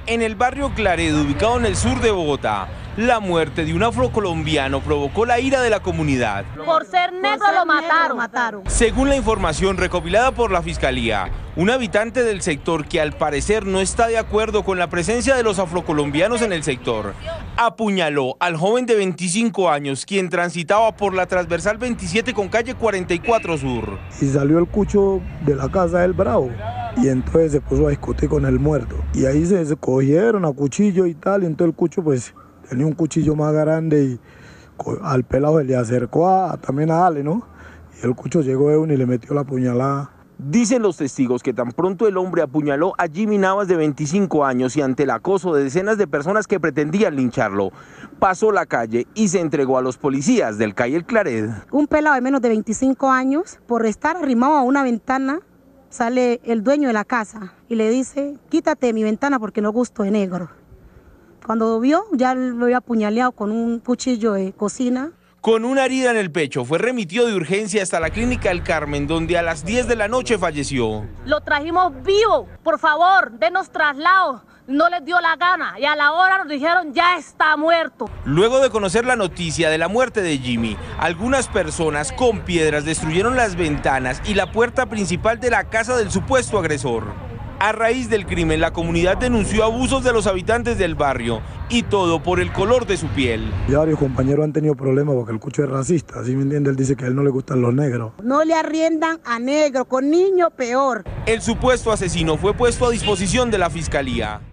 En el barrio Claret, ubicado en el sur de Bogotá, la muerte de un afrocolombiano provocó la ira de la comunidad. Por ser negro lo mataron. Según la información recopilada por la Fiscalía, un habitante del sector que al parecer no está de acuerdo con la presencia de los afrocolombianos en el sector, apuñaló al joven de 25 años quien transitaba por la transversal 27 con calle 44 Sur. Y salió el cucho de la casa del Bravo. Y entonces se puso a discutir con el muerto. Y ahí se cogieron a cuchillo y tal. Y entonces el cucho pues tenía un cuchillo más grande y al pelado se le acercó también a Ale, ¿no? Y el cucho llegó de uno y le metió la puñalada. Dicen los testigos que tan pronto el hombre apuñaló a Jimmy Navas de 25 años y ante el acoso de decenas de personas que pretendían lincharlo, pasó la calle y se entregó a los policías del calle El Claret. Un pelado de menos de 25 años, por estar arrimado a una ventana, sale el dueño de la casa y le dice, quítate de mi ventana porque no gusto de negro. Cuando vio, ya lo había apuñaleado con un cuchillo de cocina. Con una herida en el pecho, fue remitido de urgencia hasta la clínica El Carmen, donde a las 10 de la noche falleció. Lo trajimos vivo, por favor, denos traslado. No les dio la gana y a la hora nos dijeron ya está muerto. Luego de conocer la noticia de la muerte de Jimmy, algunas personas con piedras destruyeron las ventanas y la puerta principal de la casa del supuesto agresor. A raíz del crimen, la comunidad denunció abusos de los habitantes del barrio y todo por el color de su piel. Ya varios compañeros han tenido problemas porque el cucho es racista, ¿sí me entiende? Él dice que a él no le gustan los negros. No le arriendan a negro, con niño peor. El supuesto asesino fue puesto a disposición de la Fiscalía.